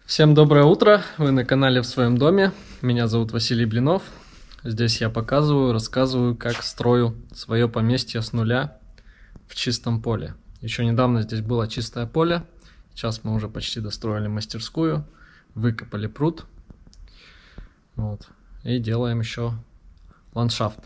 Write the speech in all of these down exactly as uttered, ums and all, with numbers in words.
Всем доброе утро, вы на канале В Своем Доме, меня зовут Василий Блинов. Здесь я показываю, рассказываю, как строю свое поместье с нуля в чистом поле. Еще недавно здесь было чистое поле, сейчас мы уже почти достроили мастерскую, выкопали пруд, вот, и делаем еще ландшафт.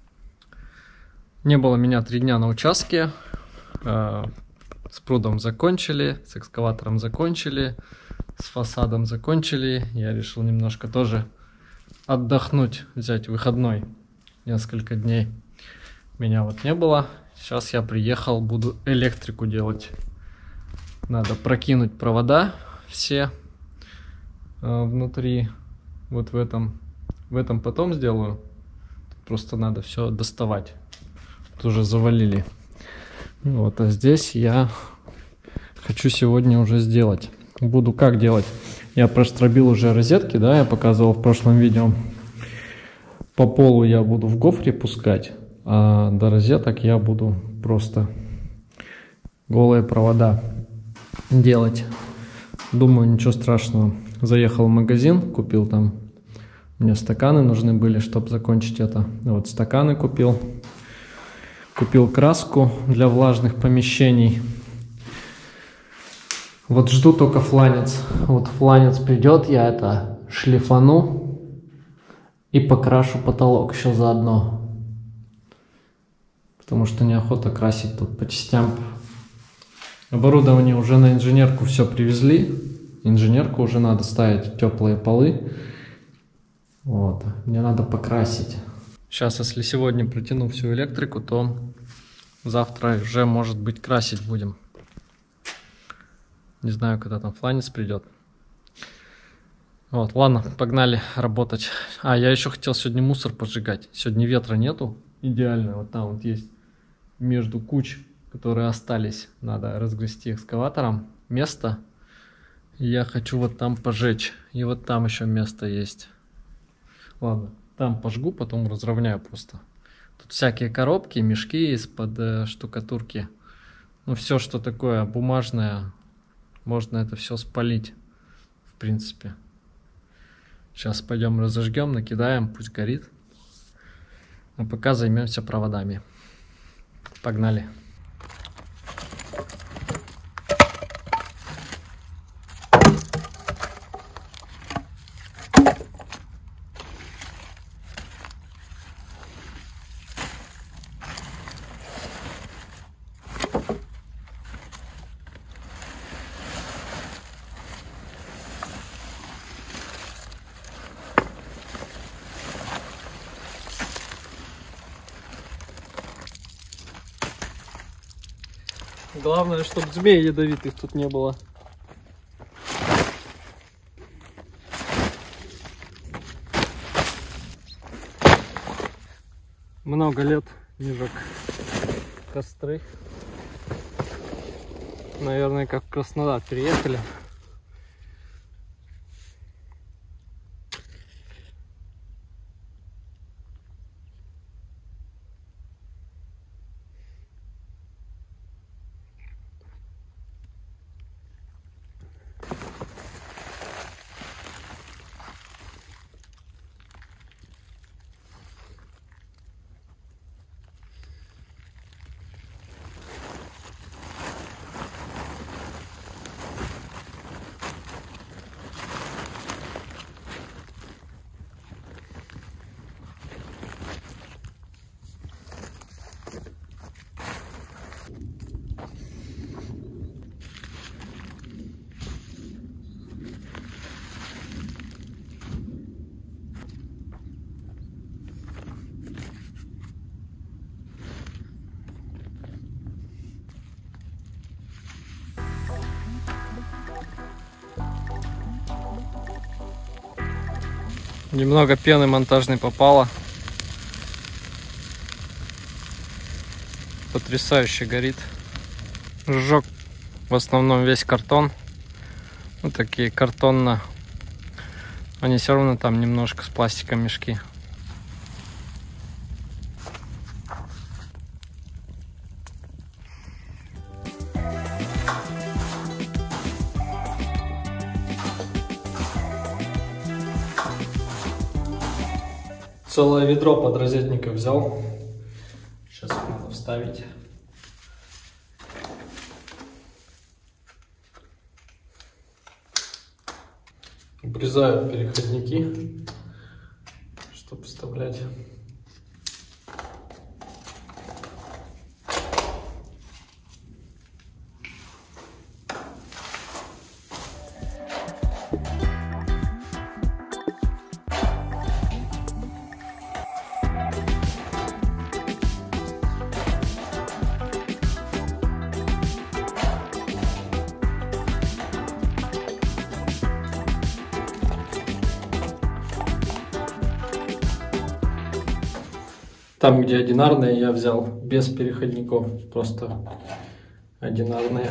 Не было меня три дня на участке, э, с прудом закончили, с экскаватором закончили, с фасадом закончили. Я решил немножко тоже отдохнуть, взять выходной несколько дней. Меня вот не было. Сейчас я приехал, буду электрику делать. Надо прокинуть провода все э, внутри. Вот в этом, в этом потом сделаю. Просто надо все доставать. Тут уже завалили. Вот, а здесь я хочу сегодня уже сделать. Буду как делать? Я простробил уже розетки, да, я показывал в прошлом видео. По полу я буду в гофре пускать, а до розеток я буду просто голые провода делать. Думаю, ничего страшного. Заехал в магазин, купил там, мне стаканы нужны были, чтобы закончить это. Вот стаканы купил. Купил краску для влажных помещений. Вот жду только фланец. Вот фланец придет, я это шлифану и покрашу потолок еще заодно. Потому что неохота красить тут по частям. Оборудование уже на инженерку все привезли. Инженерку уже надо ставить, теплые полы. Вот. Мне надо покрасить. Сейчас, если сегодня протяну всю электрику, то завтра уже, может быть, красить будем. Не знаю, когда там фланец придет. Вот, ладно, погнали работать. А, я еще хотел сегодня мусор поджигать. Сегодня ветра нету. Идеально. Вот там вот есть между куч, которые остались. Надо разгрести экскаватором место. И я хочу вот там пожечь. И вот там еще место есть. Ладно, там пожгу, потом разровняю просто. Тут всякие коробки, мешки из-под э, штукатурки. Ну, все, что такое бумажное. Можно это все спалить, в принципе. Сейчас пойдем разожгем, накидаем, пусть горит. А пока займемся проводами. Погнали. Главное, чтобы змей ядовитых тут не было. Много лет не жег костры. Наверное, как в Краснодар переехали. Немного пены монтажной попало. Потрясающе горит. Сжег в основном весь картон. Вот такие картонно. Они все равно там немножко с пластиком мешки. Целое ведро подрозетника взял. Сейчас надо вставить. Обрезаю переходники, чтобы вставлять. Там, где одинарные, я взял без переходников, просто одинарные.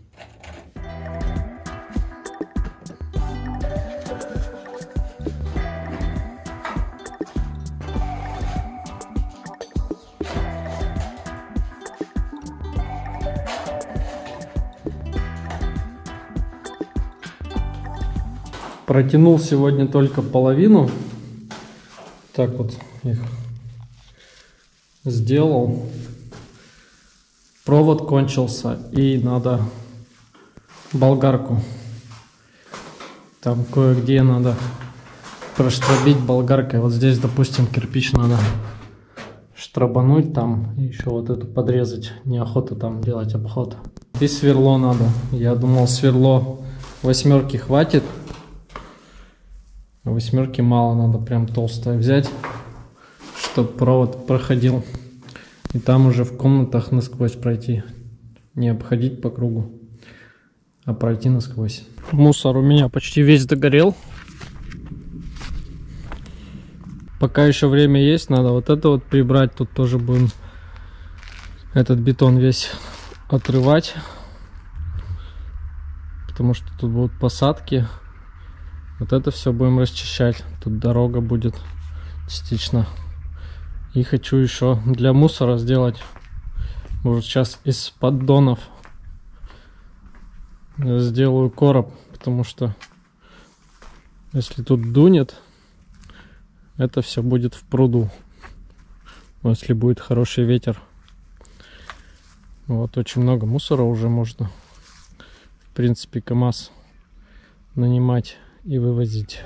Протянул сегодня только половину. Так вот их сделал. Провод кончился, и надо болгарку. Там кое-где надо проштробить болгаркой. Вот здесь, допустим, кирпич надо штрабануть, там еще вот эту подрезать. Неохота там делать обход. И сверло надо. Я думал, сверло восьмерки хватит. Восьмерки мало, надо прям толстое взять, чтобы провод проходил. И там уже в комнатах насквозь пройти. Не обходить по кругу, а пройти насквозь. Мусор у меня почти весь догорел. Пока еще время есть, надо вот это вот прибрать. Тут тоже будем этот бетон весь отрывать, потому что тут будут посадки. Вот это все будем расчищать. Тут дорога будет частично. И хочу еще для мусора сделать, может, сейчас из поддонов сделаю короб, потому что если тут дунет, это все будет в пруду, если будет хороший ветер. Вот, очень много мусора уже можно, в принципе, КамАЗ нанимать и вывозить.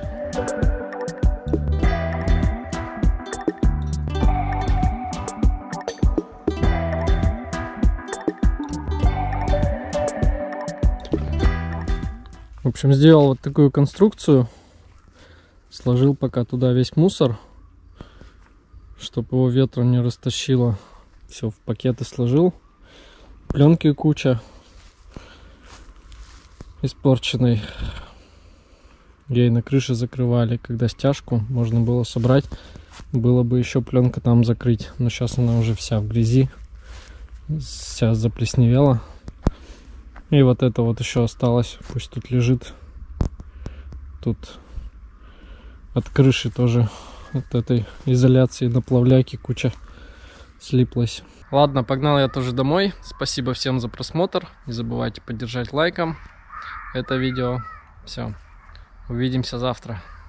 В общем, сделал вот такую конструкцию, сложил пока туда весь мусор, чтобы его ветром не растащило. Все в пакеты сложил. Пленки куча испорченной. Ей на крыше закрывали, когда стяжку можно было собрать, было бы еще пленка там закрыть. Но сейчас она уже вся в грязи, вся заплесневела. И вот это вот еще осталось, пусть тут лежит. Тут от крыши тоже, от этой изоляции наплавляйки куча слиплась. Ладно, погнал я тоже домой. Спасибо всем за просмотр. Не забывайте поддержать лайком это видео. Все. Увидимся завтра.